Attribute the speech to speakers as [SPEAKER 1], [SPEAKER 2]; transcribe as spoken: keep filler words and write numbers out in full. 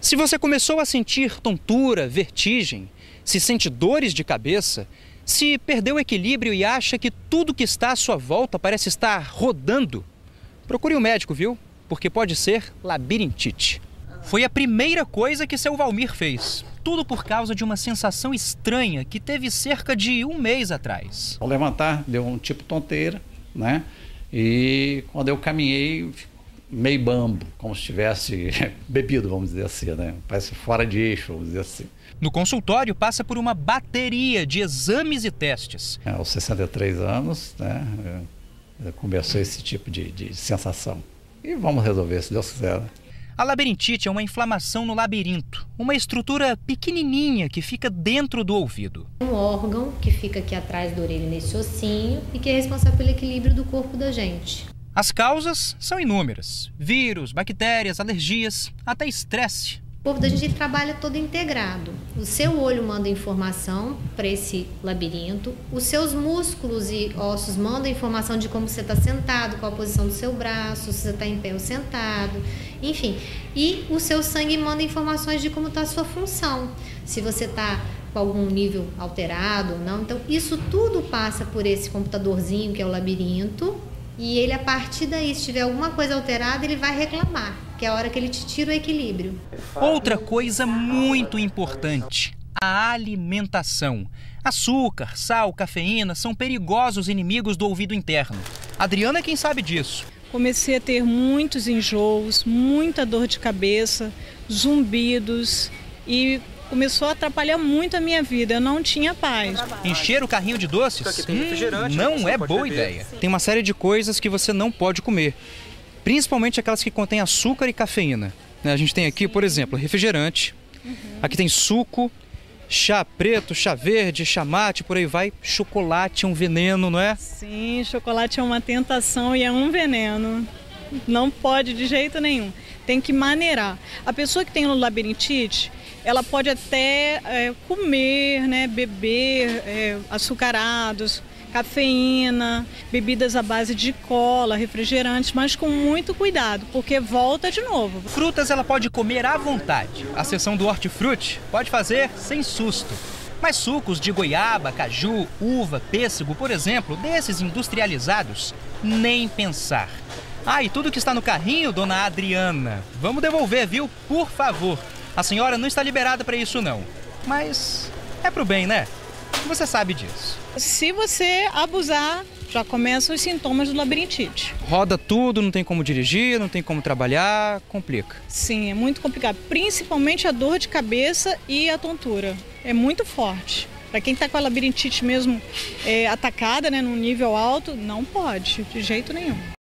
[SPEAKER 1] Se você começou a sentir tontura, vertigem, se sente dores de cabeça, se perdeu o equilíbrio e acha que tudo que está à sua volta parece estar rodando, procure um médico, viu? Porque pode ser labirintite. Foi a primeira coisa que seu Valmir fez. Tudo por causa de uma sensação estranha que teve cerca de um mês atrás.
[SPEAKER 2] Ao levantar, deu um tipo tonteira, né? E quando eu caminhei, meio bambo, como se tivesse bebido, vamos dizer assim, né? Parece fora de eixo, vamos dizer assim.
[SPEAKER 1] No consultório, passa por uma bateria de exames e testes.
[SPEAKER 2] É, aos sessenta e três anos, né? Começou esse tipo de, de sensação. E vamos resolver, se Deus quiser.
[SPEAKER 1] A labirintite é uma inflamação no labirinto, uma estrutura pequenininha que fica dentro do ouvido.
[SPEAKER 3] Um órgão que fica aqui atrás da orelha, nesse ossinho, e que é responsável pelo equilíbrio do corpo da gente.
[SPEAKER 1] As causas são inúmeras: vírus, bactérias, alergias, até estresse.
[SPEAKER 3] O corpo da gente trabalha todo integrado. O seu olho manda informação para esse labirinto, os seus músculos e ossos mandam informação de como você está sentado, qual a posição do seu braço, se você está em pé ou sentado, enfim. E o seu sangue manda informações de como está a sua função, se você está com algum nível alterado ou não. Então, isso tudo passa por esse computadorzinho que é o labirinto, e ele, a partir daí, se tiver alguma coisa alterada, ele vai reclamar, que é a hora que ele te tira o equilíbrio.
[SPEAKER 1] Outra coisa muito importante: a alimentação. Açúcar, sal, cafeína são perigosos inimigos do ouvido interno. A Adriana é quem sabe disso.
[SPEAKER 4] Comecei a ter muitos enjoos, muita dor de cabeça, zumbidos e começou a atrapalhar muito a minha vida. Eu não tinha paz.
[SPEAKER 1] Encher o carrinho de doces? Hum, não é boa ideia. Tem uma série de coisas que você não pode comer, principalmente aquelas que contêm açúcar e cafeína. A gente tem aqui, por exemplo, refrigerante. Uhum. Aqui tem suco, chá preto, chá verde, chá mate, por aí vai. Chocolate é um veneno, não é?
[SPEAKER 4] Sim, chocolate é uma tentação e é um veneno. Não pode de jeito nenhum. Tem que maneirar. A pessoa que tem labirintite, ela pode até é, comer, né, beber é, açucarados, cafeína, bebidas à base de cola, refrigerantes, mas com muito cuidado, porque volta de novo.
[SPEAKER 1] Frutas ela pode comer à vontade. A seção do hortifruti pode fazer sem susto. Mas sucos de goiaba, caju, uva, pêssego, por exemplo, desses industrializados, nem pensar. Ah, e tudo que está no carrinho, dona Adriana, vamos devolver, viu? Por favor. A senhora não está liberada para isso, não. Mas é pro bem, né? Você sabe disso.
[SPEAKER 4] Se você abusar, já começam os sintomas do labirintite.
[SPEAKER 1] Roda tudo, não tem como dirigir, não tem como trabalhar, complica.
[SPEAKER 4] Sim, é muito complicado. Principalmente a dor de cabeça e a tontura. É muito forte. Para quem está com a labirintite mesmo é, atacada, né, num nível alto, não pode, de jeito nenhum.